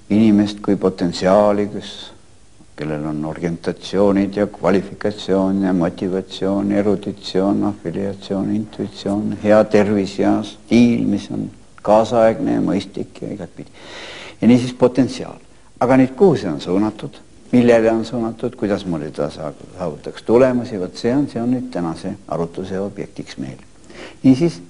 inimest kui potentsiaali, kellel on orientatsioonid ja kvalifikatsioon ja motivatsioon, eruditsioon, afiliatsioon, intuitsioon, hea tervis ja stiil, mis on kaasaegne ja mõistlik ja igatpidi. Ja niisiis potentsiaal. Aga nüüd kuhu see on suunatud, millele on suunatud, kuidas moodi ta saavutaks tulemusi, võt see on nüüd tänase arutluse objektiks meil. Niisiis,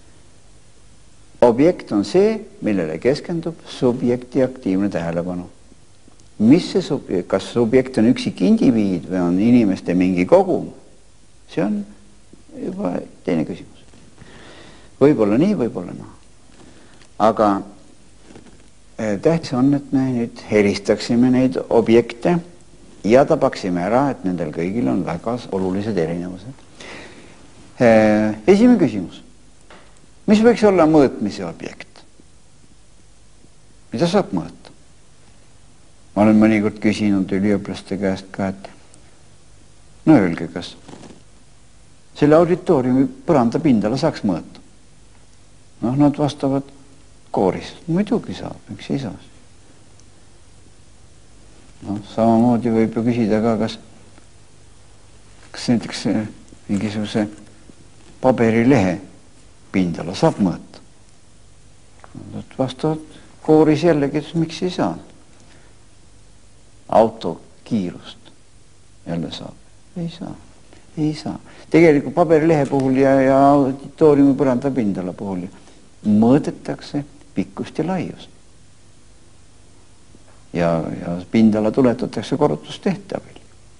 objekt on see, millele keskendub subjekti aktiivne tähelepanu. Mis see subjekt, kas subjekt on üksik indiviid või on inimeste mingi kogum? See on juba teine küsimus. Võib-olla nii, võib-olla naa. Aga tähtis on, et me nüüd helistaksime neid objekte ja tabaksime ära, et nendel kõigil on väga olulised erinevused. Esimene küsimus. Mis võiks olla mõõtmise objekt? Mida saab mõõta? Ma olen mõnikord küsinud üliõpilaste käest ka, et no öelge, kas selle auditooriumi põranda pindala saaks mõõta? Noh, nad vastavad kooris. Muidugi saab, miks ei saa? No, samamoodi võib ju küsida ka, kas näiteks mingisuguse paberilehe pindala saab mõõta? Nad vastavad kooris jällegi, miks ei saa? Auto kiirust jälle saab. Ei saa. Ei saa. Tegelikult paberilehe puhul ja auditooriumi põranda pindala puhul mõõdetakse pikkust ja laiust. Ja pindala tuletatakse korrutustehtabil.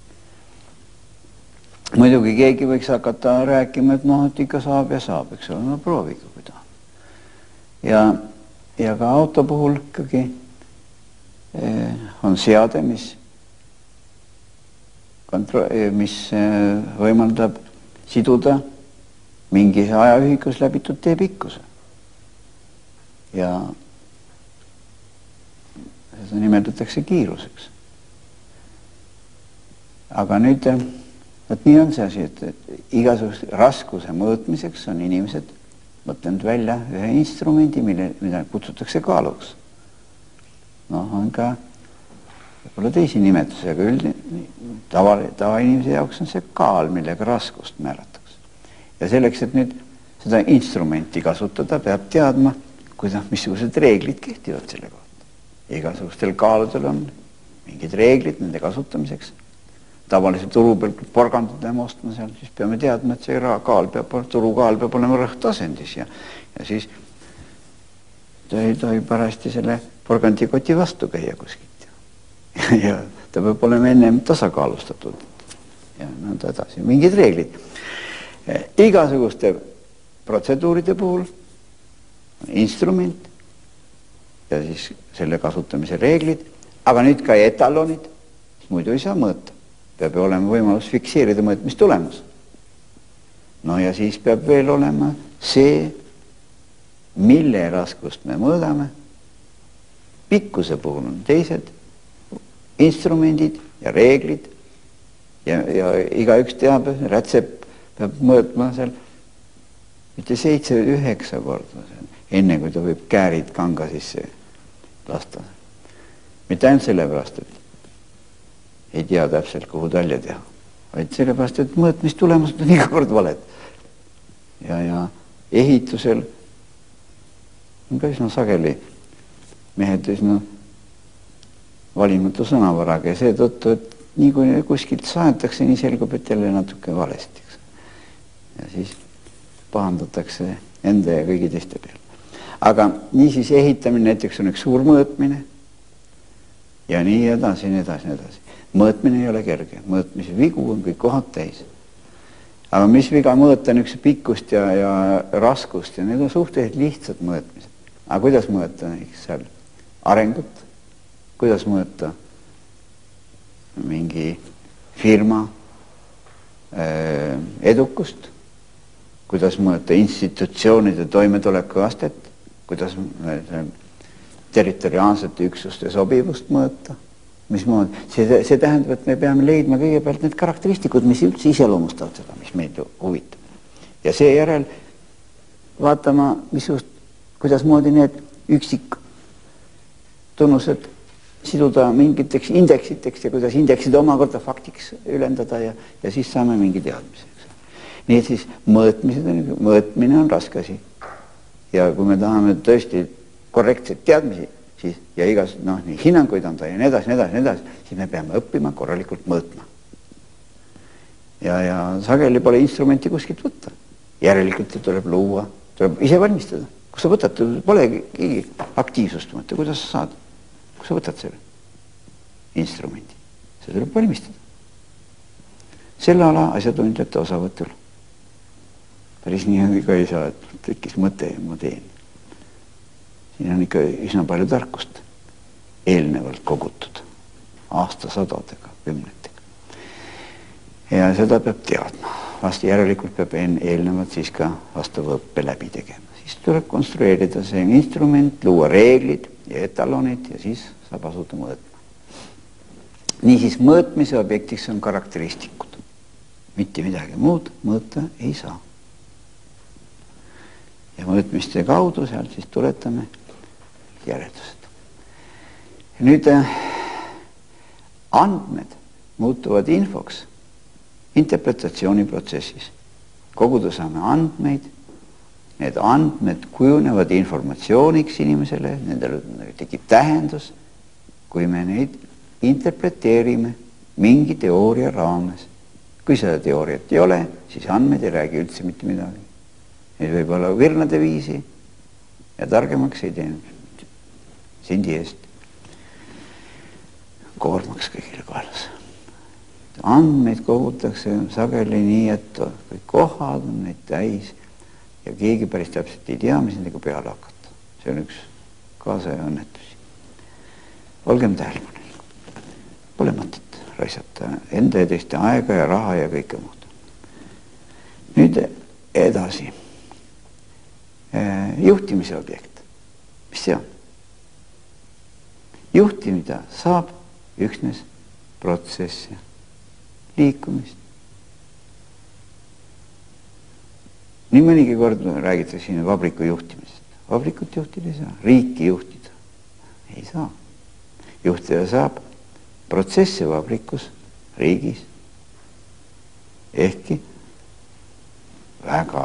Muidugi keegi võiks hakata rääkima, et noh, et ikka saab ja saab, eks ole, no prooviga kui ta. Ja ka auto puhul ikkagi on seade, mis võimaldab siduda mingi ajaühikus läbitud tee pikkuse. Ja seda nimetatakse kiiruseks. Aga nüüd, et nii on see asi, et igasuguse raskuse mõõtmiseks on inimesed mõtlenud välja ühe instrumendi, mida kutsutakse kaaluks. Noh, on ka võib-olla teisi nimetusi, aga tavainimese jaoks on see kaal, millega raskust määratakse. Ja selleks, et nüüd seda instrumenti kasutada, peab teadma, missugused reeglid kehtivad selle kohta. Igasugustel kaaludel on mingid reeglid nende kasutamiseks. Tavaliselt turu peal porgandada ja ostma seal, siis peame teadma, et see turukaal peab olema rõhtasendis ja siis ta ei tohi parasti selle porgandikoti vastu käia kuskilt. Ja ta peab olema ennem tasakaalustatud ja nõnda edasi. Mingid reeglid. Igasuguste protseduuride puhul on instrument ja siis selle kasutamise reeglid, aga nüüd ka etalonid, muidu ei saa mõõta. Peab olema võimalus fikseerida mõõtmistulemus. No ja siis peab veel olema see, mille raskust me mõõdame. Pikkuse puhul on teised instrumendid ja reeglid ja igaüks teab, rätsep peab mõõtma seal mitte 7-9 korda, enne kui ta võib käärid kanga sisse lasta. Mitte ainult sellepärast, et ei tea täpselt, kuhu talja teha, vaid sellepärast, et mõõtmistulemused on iga kord valed. Ja ehitusel on ka üsna sageli mehed üsna valimatu sõnavaraga ja seetõttu, et nii kui kuskilt saetakse, nii selgub, et jälle natuke valesti. Ja siis pahandatakse enda ja kõigi teiste peal. Aga niisiis ehitamine näiteks on üks suur mõõtmine ja nii edasi, nii edasi, nii edasi. Mõõtmine ei ole kerge. Mõõtmise vigu on kõik kohad täis. Aga mis viga mõõta on üks pikkust ja raskust ja need on suhteliselt lihtsad mõõtmised. Aga kuidas mõõta seal arengut? Kuidas mõõta mingi firma edukust? Kuidas mõõta institutsioonide toimetuleku astet? Kuidas territoriaalsete üksuste sobivust mõõta? See tähendab, et me peame leidma kõigepealt need karakteristikud, mis üldse iseloomustavad seda, mis meid huvitab. Ja seejärel vaatama, kuidas moodi need üksik tunnused siduda mingiteks indeksiteks ja kuidas indeksid omakorda faktiks ülendada ja siis saame mingi teadmiseks. Nii et siis mõõtmine on raske asi. Ja kui me tahame tõesti korrektseid teadmisi, siis, ja igas hinnanguid anda ja nii edasi, siis me peame õppima korralikult mõõtma. Ja sageli pole instrumenti kuskilt võtta. Järelikult tuleb luua, tuleb ise valmistada. Kus sa võtad, pole keegi aktiivsust mõtte, kuidas sa saad? Kus sa võtad selle instrumendi? See tuleb valmistada. Selle ala asjatundjate osavõtul. Päris nii ka ei saa, et tekkis mõte ja ma teen. Siin on ikka üsna palju tarkust eelnevalt kogutud aastasadadega, kümnetega. Ja seda peab teadma. Vasti järelikult peab eelnevalt siis ka vastava õppe läbi tegema. Siis tuleb konstrueerida see instrument, luua reeglid ja etalonid ja siis saab asuda mõõtma. Niisiis mõõtmise objektiks on karakteristikud. Mitte midagi muud mõõta ei saa. Ja mõõtmiste kaudu sealt siis tuletame järeldused. Nüüd andmed muutuvad infoks interpretatsiooniprotsessis. Koguda saame andmeid, need andmed kujunevad informatsiooniks inimesele, nendel tekib tähendus, kui me neid interpreteerime mingi teooria raames. Kui seda teooriat ei ole, siis andmed ei räägi üldse mitte midagi. Need võib olla virnade viisi ja targemaks ei teinud sindi eest. Koormaks kõigile kaelas. Andmeid kogutakse sageli nii, et kõik kohad on neid täis ja keegi päris täpselt ei tea, mis nendega peale hakata. See on üks kaasaja õnnetusi. Olgem tähelepanelikud. Pole mõtet raisata enda ja teiste aega ja raha ja kõike muud. Nüüd edasi. Juhtimise objekt. Mis see on? Juhtimida saab üksnes protsessi, liikumist. Nii mõnigi kord räägitakse siin vabriku juhtimisest. Vabrikut juhtida ei saa, riiki juhtida ei saa. Juhtida saab protsessi vabrikus, riigis, ehkki väga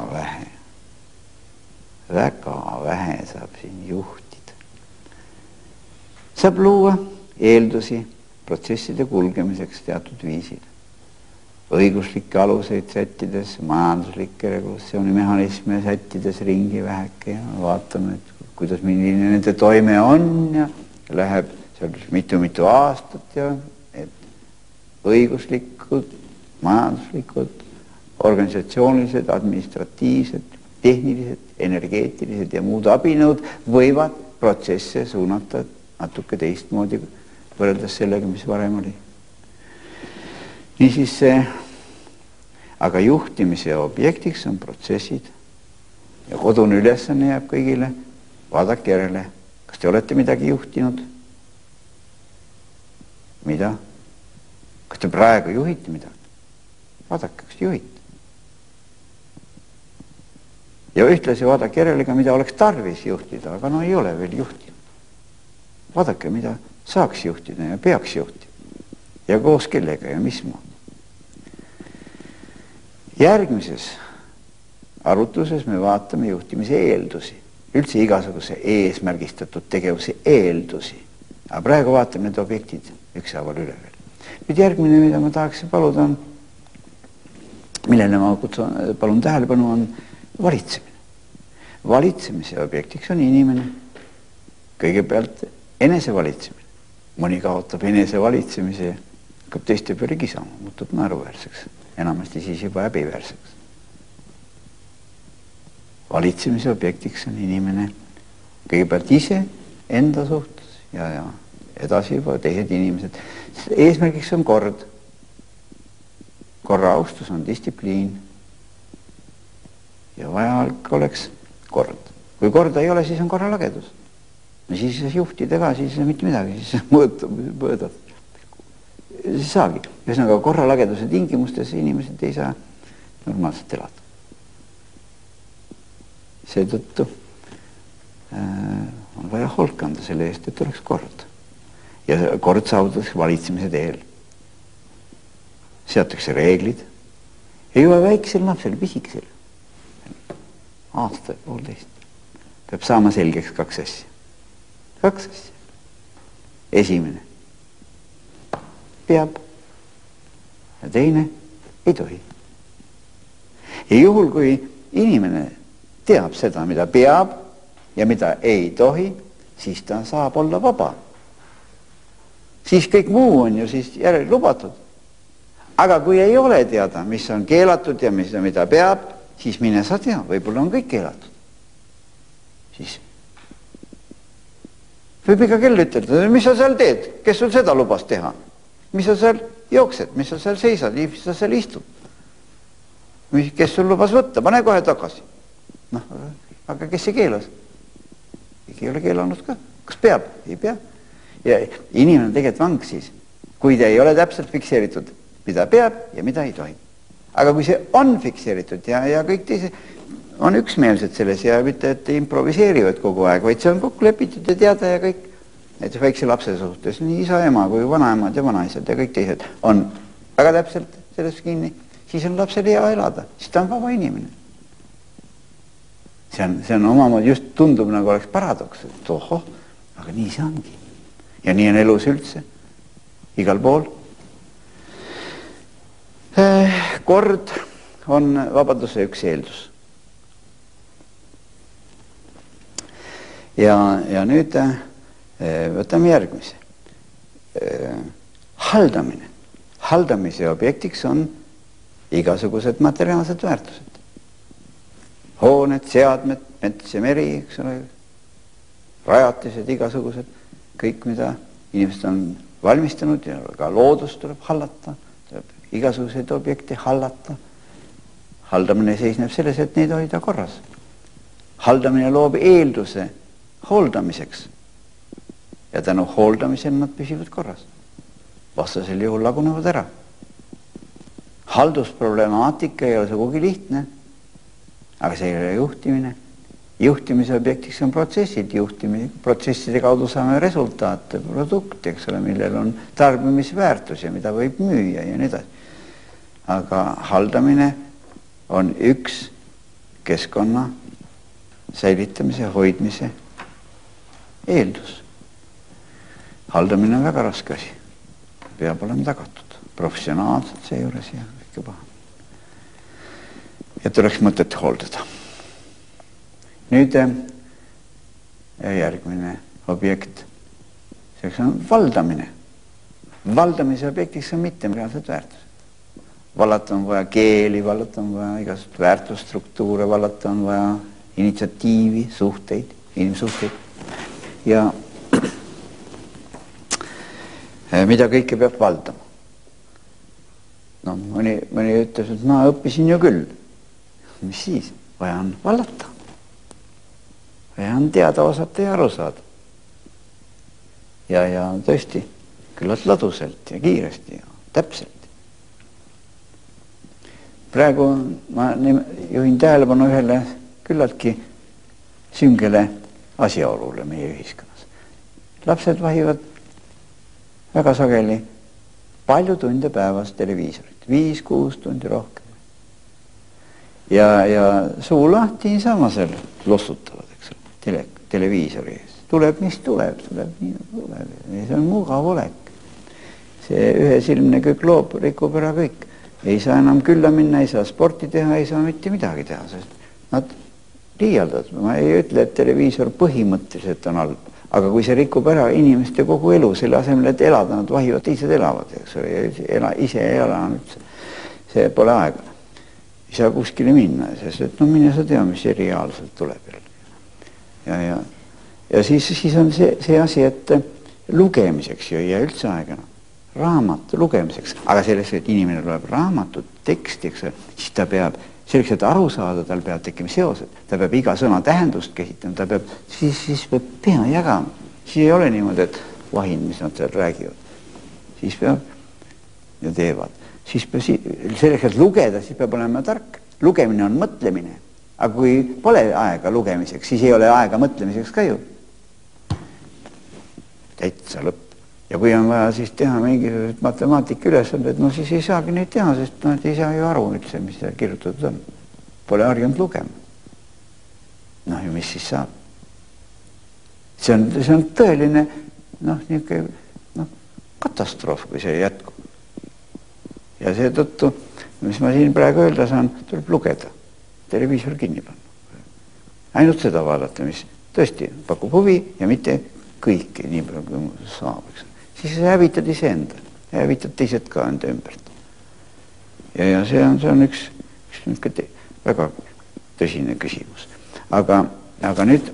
vähe saab siin juhtida. Saab luua eeldusi protsesside kulgemiseks teatud viisil. Õiguslikke aluseid sättides, majanduslikke regulatsioonimehhanisme sättides ringi väheke ja vaatame, et kuidas milline nende toime on ja läheb seal mitu aastat ja et õiguslikud, majanduslikud, organisatsioonilised, administratiivsed, tehnilised, energeetilised ja muud abinõud võivad protsesse suunata natuke teistmoodi võrreldes sellega, mis varem oli. Niisiis aga juhtimise objektiks on protsessid ja kodune ülesanne jääb kõigile, vaadake järele, kas te olete midagi juhtinud? Mida? Kas te praegu juhite midagi? Vaadake, kas te juhite. Ja ühtlasi vaadake järele ka, mida oleks tarvis juhtida, aga ei ole veel juhtinud. Vaadake, mida saaks juhtida ja peaks juhtida. Ja koos kellega ja mismoodi. Järgmises arutluses me vaatame juhtimise eeldusi. Üldse igasuguse eesmärgistatud tegevuse eeldusi. Aga praegu vaatame need objektid ükshaaval üle veel. Nüüd järgmine, mida ma tahaksin paluda on, millele ma palun tähelepanu on valitsemine. Valitsemise objektiks on inimene. Kõigepealt enesevalitsemine. Mõni kaotab enesevalitsemise ja hakkab teiste peale kisama, muutub naeruväärseks. Enamasti siis juba häbiväärseks. Valitsemise objektiks on inimene kõigepealt ise enda suhtes ja edasi juba teised inimesed. Eesmärgiks on kord. Korra austus on distsipliin. Ja vajalik oleks kord. Kui korda ei ole, siis on korralagedus. Ja siis juhtida ka, siis mitte midagi, siis mõõdad. Siis saagi. Ühesõnaga korralageduse tingimustes inimesed ei saa normaalselt elada. Seetõttu on vaja holk anda selle eest, et oleks kord. ja kord saavutatakse valitsemise teel. Seatakse reeglid ja juba väiksel lapsel, pisikesel, aasta, poolteist, peab saama selgeks kaks asja. Kaks asja. Esimene peab ja teine ei tohi. Ja juhul, kui inimene teab seda, mida peab ja mida ei tohi, siis ta saab olla vaba. Siis kõik muu on ju siis järele lubatud. Aga kui ei ole teada, mis on keelatud ja mida peab, siis mine sa tea, võib-olla on kõik keelatud. Siis võib iga kell ütelda, mis sa seal teed, kes sul seda lubas teha, mis sa seal jooksed, mis sa seal seisad, mis sa seal istud, kes sul lubas võtta, pane kohe tagasi. Noh, aga kes see keelas? Ei ole keelanud ka. Kas peab? Ei pea. Ja inimene on tegelikult vang siis, kui ta ei ole täpselt fikseeritud, mida peab ja mida ei tohi. Aga kui see on fikseeritud ja kõik teised on üksmeelsed selles ja mitte, et improviseerivad kogu aeg, vaid see on kokku lepitud ja teada ja kõik, et väikse lapse suhtes, nii isa, ema kui vanaemad ja vanaisad ja kõik teised on väga täpselt selles kinni, siis on lapsel hea elada, siis ta on vaba inimene. See on omamoodi just tundub nagu oleks paradoks, et ohoh, aga nii see ongi. Ja nii on elus üldse, igal pool. Kord on vabaduse üks eeldus. Ja nüüd võtame järgmise. Haldamine. Haldamise objektiks on igasugused materiaalsed väärtused. Hooned, seadmed, mets ja meri, eks ole, rajatised, igasugused, kõik, mida inimesed on valmistanud ja ka loodust tuleb hallata, tuleb igasuguseid objekte hallata. Haldamine seisneb selles, et neid hoida korras. Haldamine loob eelduse hooldamiseks ja tänu hooldamisel nad püsivad korras. Vastasel juhul lagunevad ära. Haldusproblemaatika ei ole sugugi lihtne, aga see ei ole juhtimine. Juhtimise objektiks on protsessid, protsesside kaudu saame resultaate, produkti, eks ole, millel on tarbimisväärtus ja mida võib müüa ja nii edasi. Aga haldamine on üks keskkonna säilitamise, hoidmise eeldus. Haldamine on väga raske asi. Peab olema tagatud. Professionaalselt see juures ja kõike paha. Et oleks mõtet hooldada. Nüüd järgmine objekt. Selleks on valdamine. Valdamise objektiks on mittereaalsed väärtused. Vallata on vaja keeli, vallata on vaja igasugust väärtusstruktuure, vallata on vaja initsiatiivi, suhteid, inimsuhteid. Ja mida kõike peab valdama. No, mõni ütles, et ma õppisin ju küll. Mis siis? Vaja on vallata. Vaja on teada, osata ja aru saada. Ja tõesti, küllalt ladusalt ja kiiresti ja täpselt. Praegu ma juhin tähelepanu ühele küllaltki süngele asjaolule meie ühiskonnas. Lapsed vahivad väga sageli palju tunde päevas televiisorit, 5-6 tundi rohkem. Ja suu lahti sama seal lossutavad, eks ole, televiisori ees. Tuleb, mis tuleb nii nagu tuleb. See on mugav olek. See ühesilmne kükloob rikub ära kõik. Ei saa enam külla minna, ei saa sporti teha, ei saa mitte midagi teha, sest nad liialdavad. Ma ei ütle, et televiisor põhimõtteliselt on halb, aga kui see rikub ära inimeste kogu elu, selle asemel, et elada, nad vahivad, teised elavad, eks ole, ise ei ela üldse. See pole aega. Ei saa kuskile minna, sest et mine sa tea, mis see reaalselt tuleb. Ja siis on see asi, et lugemiseks ju ja üldse aegana. Raamatu lugemiseks, aga selleks, et inimene loeb raamatut, teksti, eks, siis ta peab, selleks, et aru saada, tal peab tekkima seosed, ta peab iga sõna tähendust käsitlema, siis peab pea jagama. Siis ei ole niimoodi, et vahin, mis nad seal räägivad. Siis peab ja teevad. Siis peab, selleks, et lugeda, siis peab olema tark. Lugemine on mõtlemine, aga kui pole aega lugemiseks, siis ei ole aega mõtlemiseks ka ju. Täitsa lõpp. Ja kui on vaja siis teha mingisugused matemaatika ülesanded, no siis ei saagi neid teha, sest nad ei saa ju aru üldse, mis seal kirjutatud on. Pole harjunud lugema. Noh, ja mis siis saab? See on tõeline katastroof, kui see jätkub. Ja seetõttu, mis ma siin praegu öelda saan, tuleb lugeda. Televiisor kinni panna. Ainult seda vaadata, mis tõesti pakub huvi ja mitte kõike nii palju, kui saab. Siis sa hävitad iseenda, hävitad teised ka enda ümbert. Ja see on üks väga tõsine küsimus. Aga nüüd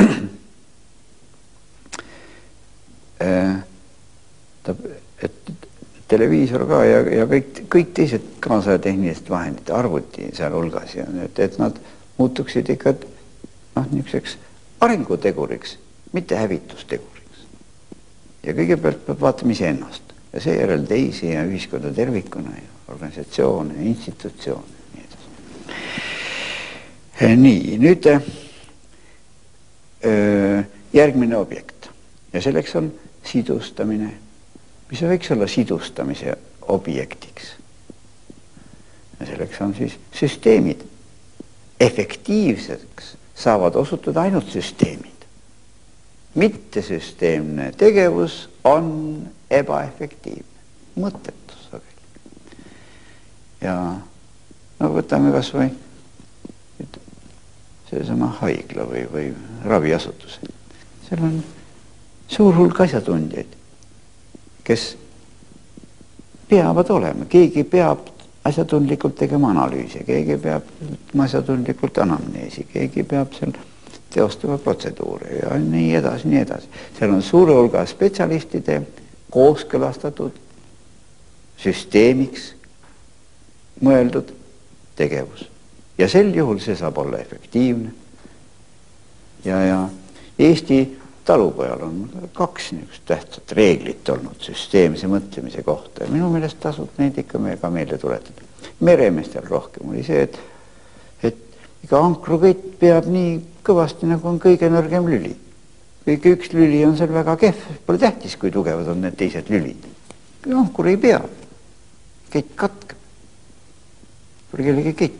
et televiisor ka ja kõik teised kaasatehnilised vahendid, arvuti seal hulgas, et nad muutuksid ikka niisuguseks arenguteguriks, mitte hävitusteguriks. Ja kõigepealt peab vaatama iseennast ja seejärel teisi ja ühiskonda tervikuna ja organisatsioone, institutsioone. Nii, nüüd järgmine objekt ja selleks on sidustamine, mis võiks olla sidustamise objektiks. Ja selleks on siis süsteemid. Efektiivseks saavad osutuda ainult süsteemid. Mittesüsteemne tegevus on ebaefektiivne, mõttetus. Ja võtame kas või seesama haigla või raviasutus. Seal on suur hulk asjatundjaid, kes peavad olema. Keegi peab asjatundlikult tegema analüüsi, keegi peab asjatundlikult anamneesi, keegi peab seal teostama protseduure ja nii edasi, nii edasi. Seal on suure hulga spetsialistide kooskõlastatud süsteemiks mõeldud tegevus. Ja sel juhul see saab olla efektiivne. Ja Eesti talupojal on 2 tähtsat reeglit olnud süsteemse mõtlemise kohta. Ja minu meelest tasub neid ikka ka meelde tuletada. Meremeestel rohkem oli see, et iga ankrukõtt peab nii kõvasti, nagu on kõige nõrgem lüli. Kõige üks lüli on seal väga kehv, pole tähtis, kui tugevad on need teised lülid. Kui ankur ei pea, kett katkeb. Pole kellegi kett.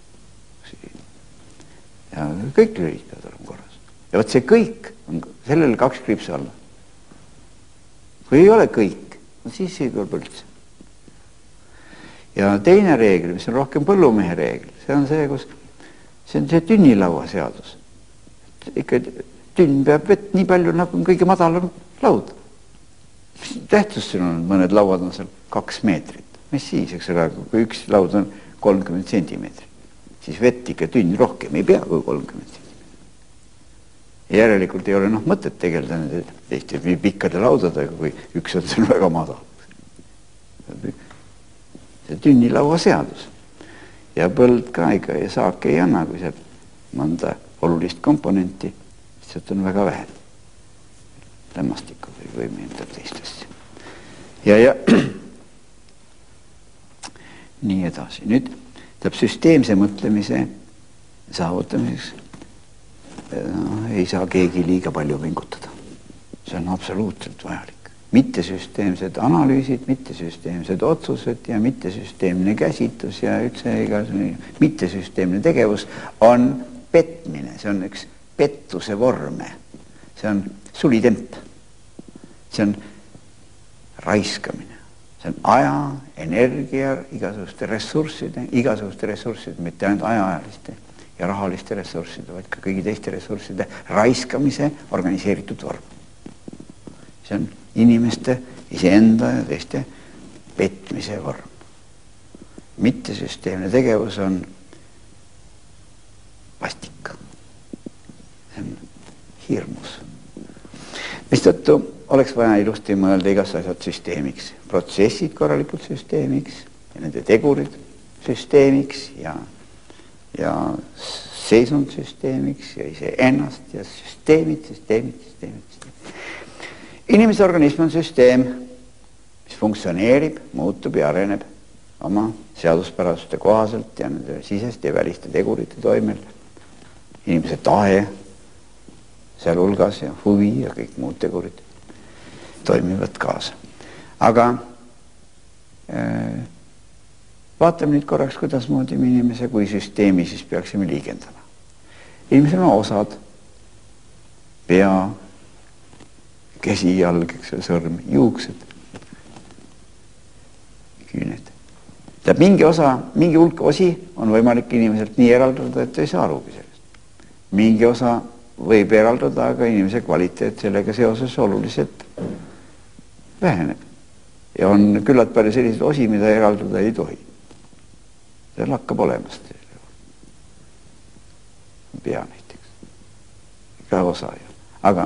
Ja kõik lülid peavad olema korras. Ja võt see kõik on sellele 2 kriipsu alla. Kui ei ole kõik, siis ei kõlba üldse. Ja teine reegel, mis on rohkem põllumehe reegel, see on see tünnilaua seadus. Ikka tünn peab vett nii palju, nagu on kõige madalam laud. Tähtsus siin on, mõned lauad on seal 2 meetrit. Mis siis, eks ole, kui üks laud on 30 sentimeetrit. Siis vett ikka tünn rohkem ei pea kui 30 sentimeetrit. Järelikult ei ole mõtet tegeleda teiste pikkade laudadega, kui üks on seal väga madal. See tünnilaua seadus. Ja põld ka ikka ja saak ei anna, kui seal mõnda olulist komponenti, sest on väga vähe. Lämmastikku või meeldab teistesse. Ja nii edasi. Nüüd tähendab süsteemse mõtlemise saavutamiseks ei saa keegi liiga palju pingutada. See on absoluutselt vajalik. Mittesüsteemsed analüüsid, mittesüsteemsed otsused ja mittesüsteemne käsitlus ja üldse mittesüsteemne tegevus on petmine. See on üks pettuse vorme. See on sulitemp. See on raiskamine. See on aja, energia, igasuguste ressursside, mitte ainult ajaliste ja rahaliste ressursside, vaid ka kõigi teiste ressursside raiskamise organiseeritud vorm. See on inimeste, iseenda ja teiste petmise vorm. Mittesüsteemne tegevus on vastik. See on hirmus. Mistõttu oleks vaja ilusti mõelda igast asjad süsteemiks. Protsessid korralikult süsteemiks ja nende tegurid süsteemiks ja seisund süsteemiks ja ise ennast ja süsteemid. Inimese organism on süsteem, mis funktsioneerib, muutub ja areneb oma seaduspärasuste kohaselt ja nende siseste ja väliste tegurite toimel. Inimese tahe seal hulgas ja huvi ja kõik muud tegurid. toimivad kaasa. Aga vaatame nüüd korraks, kuidas moodi me inimese kui süsteemi siis peaksime liigendama. Inimesel on osad, pea, käsi, jalg, sõrm, juuksed, küüned. Mingi hulk osi on võimalik inimeselt nii eraldada, et ei saa arugi sellest. Mingi osa võib eraldada, aga inimese kvaliteet sellega seoses oluliselt väheneb. Ja on küllalt palju selliseid osi, mida eraldada ei tohi. See lakkab olemast. Pea näiteks. Ka osa ju. Aga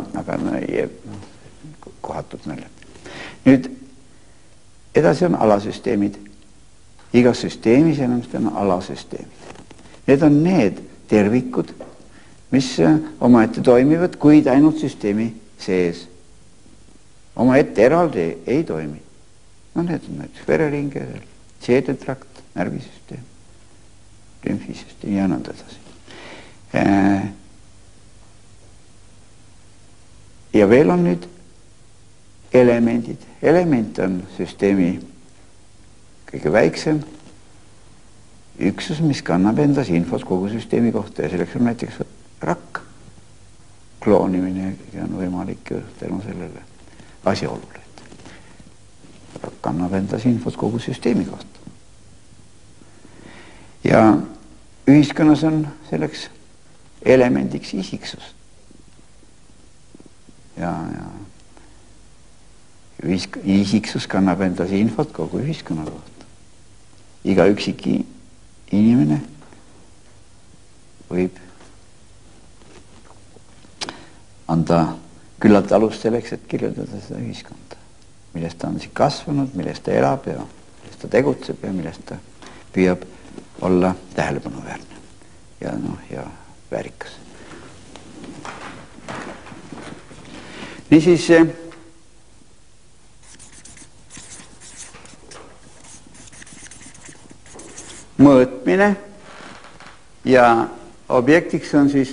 kohatud nalja. Nüüd edasi on alasüsteemid. Igas süsteemis enamasti on alasüsteemid. Need on need tervikud, mis omaette toimivad, kuid ainult süsteemi sees. Omaette eraldi ei toimi. No need on näiteks vereringe, seedetrakt, närvisüsteem, lümfisüsteem ja nõnda edasi. Ja veel on nüüd elemendid. Element on süsteemi kõige väiksem üksus, mis kannab endas infot kogu süsteemi kohta ja selleks on näiteks rakk. Kloonimine on võimalik tänu sellele asjaolule. Rakk kannab endas infot kogu süsteemi kohta. Ja ühiskonnas on selleks elemendiks isiksus. Ja isiksus kannab endas infot kogu ühiskonna kohta. Iga üksik inimene võib anda küllalt alust selleks, et kirjeldada seda ühiskonda, millest ta on siis kasvanud, millest ta elab ja millest ta tegutseb ja millest ta püüab olla tähelepanuväärne ja väärikas. Niisiis mõõtmine ja objektiks on siis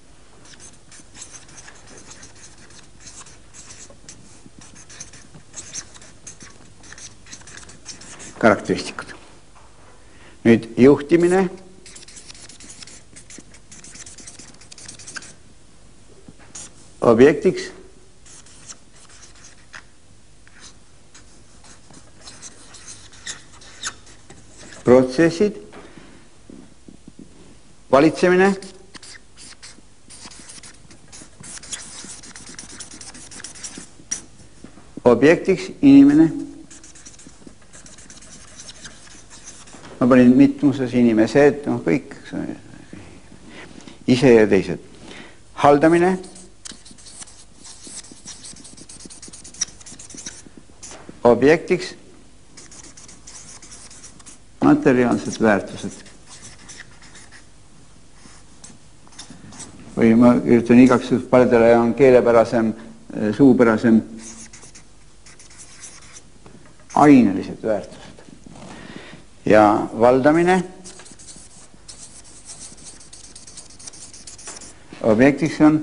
karakteristikud. Nüüd juhtimine objektiks protsessid, valitsemine, objektiks inimene. Ma panin mitmuses inimesed, kõik, ise ja teised. Haldamine, objektiks materiaalsed väärtused. Või ma ütlen igaks paljudele on keelepärasem, suupärasem ainelised väärtused. Ja valdamine objektiks on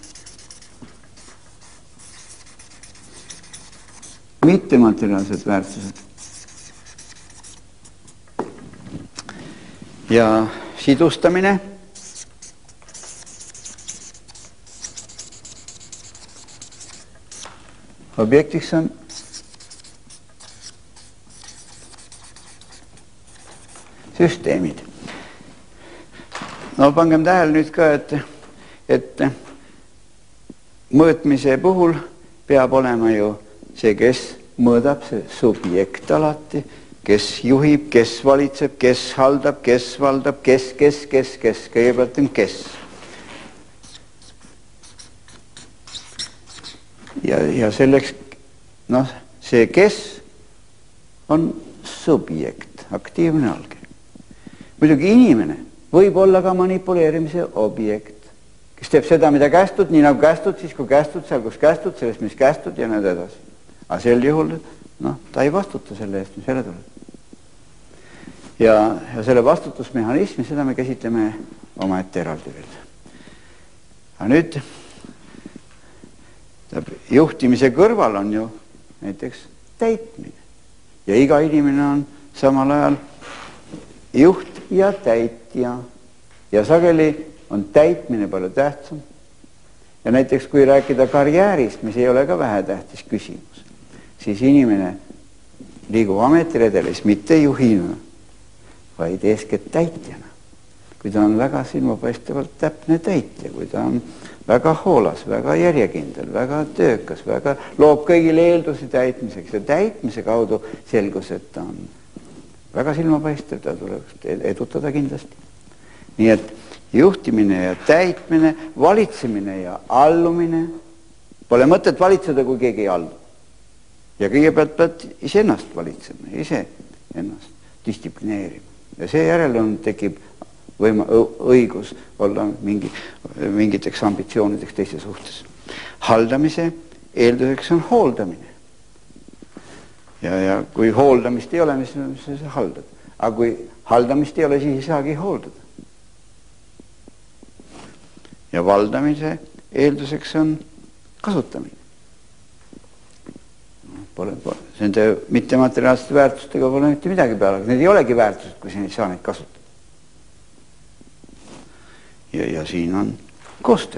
mittemateriaalsed väärtused. Ja sidustamine objektiks on süsteemid. No pangem tähele nüüd ka, et mõõtmise puhul peab olema ju see, kes mõõdab, see subjekt alati, kes juhib, kes valitseb, kes haldab, kes valdab, kes, kõigepealt on kes. Ja selleks, see kes on subjekt, aktiivne alge. Muidugi inimene võib olla ka manipuleerimise objekt, kes teeb seda, mida kästud, nii nagu kästud, siis kui kästud, seal kus kästud, sellest, mis kästud ja need edasi. Aga sel juhul, ta ei vastuta selle eest, mis selle tuleb. Ja selle vastutusmehhanismi, seda me käsitleme omaette eraldi veel. Aga nüüd juhtimise kõrval on ju näiteks täitmine. Ja iga inimene on samal ajal juht ja täitja. Ja sageli on täitmine palju tähtsam. Ja näiteks kui rääkida karjäärist, mis ei ole ka vähetähtis küsimus, siis inimene liigub ametiredelis mitte juhina, vaid eeskätt täitjana. Kui ta on väga silmapaistavalt täpne täitja, kui ta on väga hoolas, väga järjekindel, väga töökas, väga loob kõigile eeldusi täitmiseks ja täitmise kaudu selgus, et ta on väga silmapaistev, ta tuleb edutada kindlasti. Nii et juhtimine ja täitmine, valitsemine ja allumine. Pole mõtet valitseda, kui keegi ei allu. Ja kõigepealt pead iseennast valitsema, ise ennast distsiplineerima. Ja seejärel tekib õigus olla mingiteks ambitsioonideks teiste suhtes. Haldamise eelduseks on hooldamine. Ja kui hooldamist ei ole, mis sa haldad? Aga kui haldamist ei ole, siis ei saagi hooldada. Ja valdamise eelduseks on kasutamine. Nende mittemateriaalsete väärtustega pole mitte midagi peale, aga need ei olegi väärtused, kui sa ei saa neid kasutada. Ja siin on koostöö.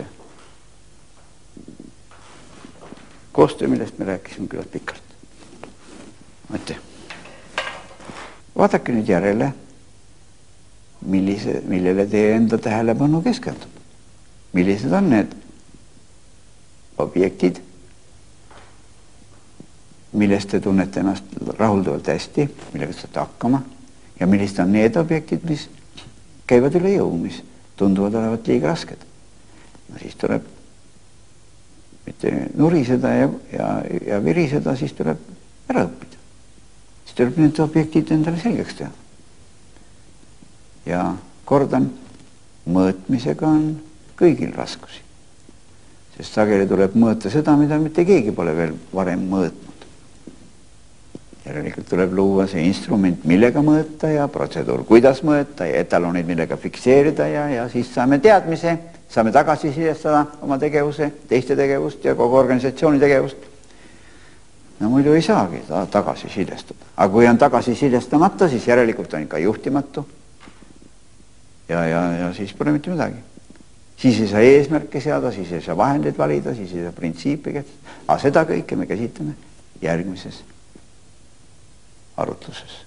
Koostöö, millest me rääkisime küllalt pikalt. Aitäh. Vaadake nüüd järele, millele teie enda tähelepanu keskendub. Millised on need objektid, millest te tunnete ennast rahuldavalt hästi, millega saate hakkama, ja millised on need objektid, mis käivad üle jõu, mis tunduvad olevat liiga rasked. No siis tuleb mitte nuriseda ja viriseda, siis tuleb ära õppida. Siis tuleb need objektid endale selgeks teha. Ja kordan, mõõtmisega on kõigil raskusi. Sest sageli tuleb mõõta seda, mida mitte keegi pole veel varem mõõtnud. Järelikult tuleb luua see instrument, millega mõõta ja protseduur, kuidas mõõta ja etalonid, millega fikseerida ja siis saame teadmise, saame tagasisidestada oma tegevuse, teiste tegevust ja kogu organisatsiooni tegevust. No muidu ei saagi tagasisidestada. Aga kui on tagasisidestamata, siis järelikult on ikka juhtimatu. Ja siis pole mitte midagi. Siis ei saa eesmärke seada, siis ei saa vahendeid valida, siis ei saa printsiipe kehtestada. Aga seda kõike me käsitleme järgmises arutluses.